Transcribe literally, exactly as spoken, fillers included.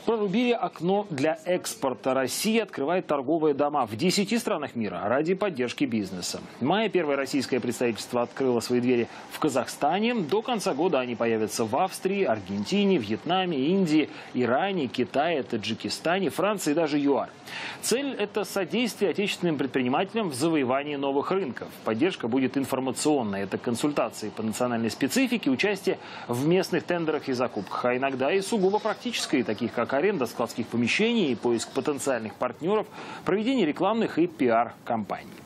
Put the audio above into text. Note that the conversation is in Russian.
Прорубили окно для экспорта. Россия открывает торговые дома в десяти странах мира ради поддержки бизнеса. В мае первое российское представительство открыло свои двери в Казахстане. До конца года они появятся в Австрии, Аргентине, Вьетнаме, Индии, Иране, Китае, Таджикистане, Франции и даже ЮАР. Цель – это содействие отечественным предпринимателям в завоевании новых рынков. Поддержка будет информационной. Это консультации по национальной специфике, участие в местных тендерах и закупках, а иногда и сугубо практические, таких как аренда складских помещений, поиск потенциальных партнеров, проведение рекламных и пиар-кампаний.